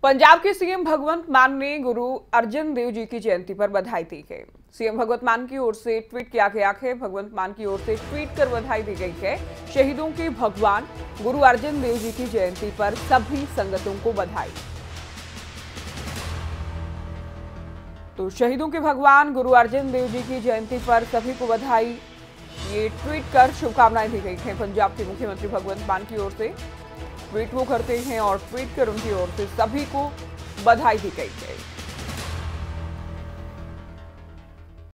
पंजाब के सीएम भगवंत मान ने गुरु अर्जन देव जी की जयंती पर बधाई दी है। सीएम भगवंत मान की ओर से ट्वीट किया गया है। भगवंत मान की ओर से ट्वीट कर बधाई दी गई है। शहीदों के भगवान गुरु अर्जन देव जी की जयंती पर सभी संगतों को बधाई। तो शहीदों के भगवान गुरु अर्जन देव जी की जयंती पर सभी को बधाई, ये ट्वीट कर शुभकामनाएं दी गई हैं। पंजाब के मुख्यमंत्री भगवंत मान की ओर से ट्वीट वो करते हैं और ट्वीट कर उनकी ओर से सभी को बधाई दी गई है।